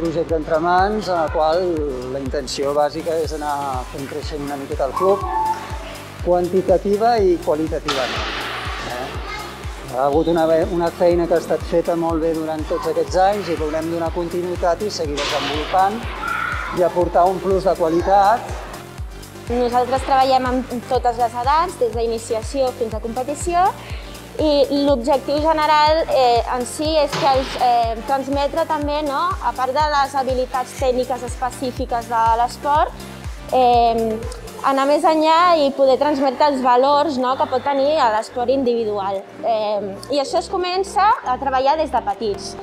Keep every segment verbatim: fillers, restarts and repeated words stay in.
projecte entre mans en el qual la intenció bàsica és anar fent creixent una miqueta el club, quantitativa i qualitativament. Eh? Ha hagut una, una feina que ha estat feta molt bé durant tots aquests anys i volem donar continuïtat i seguir desenvolupant i aportar un plus de qualitat. Nosaltres treballem amb totes les edats, des d'iniciació fins a competició, i l'objectiu general eh, en si és que els, eh, transmetre també, no? A part de les habilitats tècniques específiques de l'esport, eh, anar més enllà i poder transmetre els valors, no? Que pot tenir l'esport individual. Eh, I això es comença a treballar des de petits.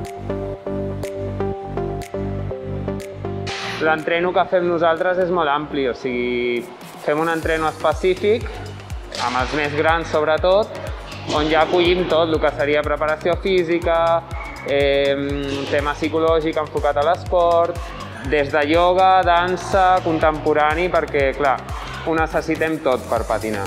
L'entreno que fem nosaltres és molt ampli, o sigui, fem un entreno específic, amb els més grans sobretot, on ja acollim tot el que seria preparació física, eh, tema psicològic enfocat a l'esport, des de ioga, dansa, contemporani, perquè, clar, ho necessitem tot per patinar.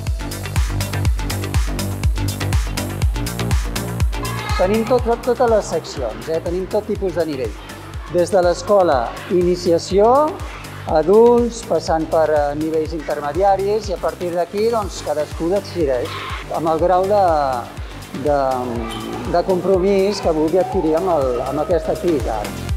Tenim tot, totes les seccions, eh? Tenim tot tipus de nivell. Des de l'escola, iniciació, adults, passant per nivells intermediaris i a partir d'aquí doncs, cadascú decideix amb el grau de, de, de compromís que vulgui adquirir amb, el, amb aquesta activitat.